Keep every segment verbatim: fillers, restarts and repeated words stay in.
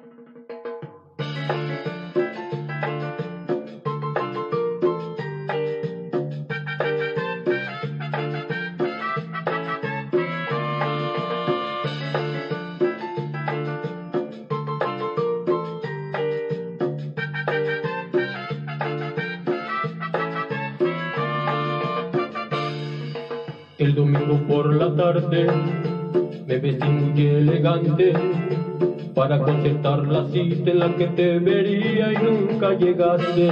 El domingo por la tarde me vestí muy elegante para concertar la cita en la que te vería y nunca llegaste.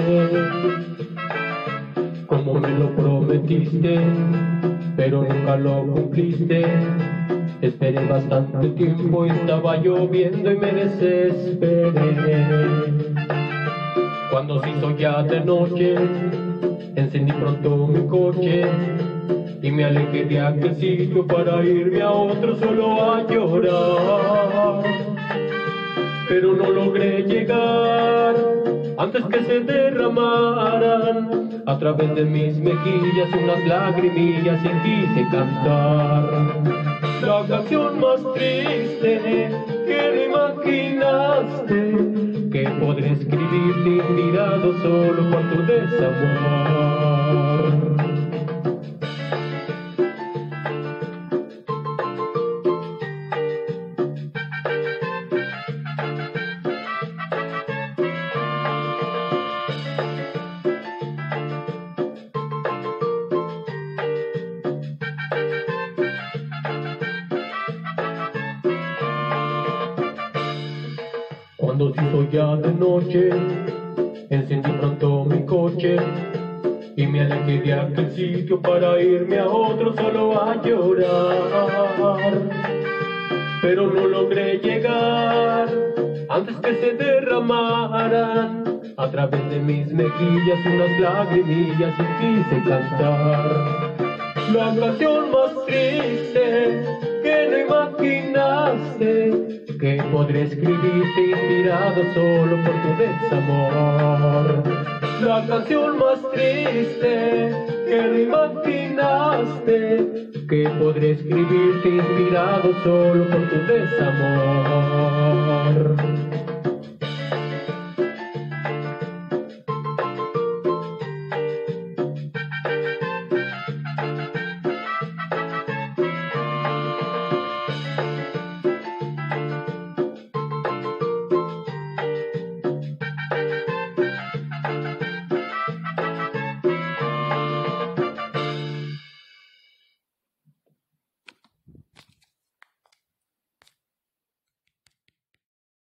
Como me lo prometiste, pero nunca lo cumpliste. Esperé bastante tiempo, estaba lloviendo y me desesperé. Cuando se hizo ya de noche, encendí pronto mi coche y me alejé de aquel sitio para irme a otro solo a llorar. Pero no logré llegar antes que se derramaran a través de mis mejillas unas lagrimillas y quise cantar la canción más triste que no imaginaste, que podré escribirte inspirado solo por tu desamor. Cuando se hizo ya de noche, encendí pronto mi coche y me alejé de aquel sitio para irme a otro solo a llorar. Pero no logré llegar antes que se derramaran a través de mis mejillas unas lagrimillas y quise cantar la canción más triste que no imaginaste, que podré escribirte inspirado solo por tu desamor. La canción más triste que no imaginaste, que podré escribirte inspirado solo por tu desamor.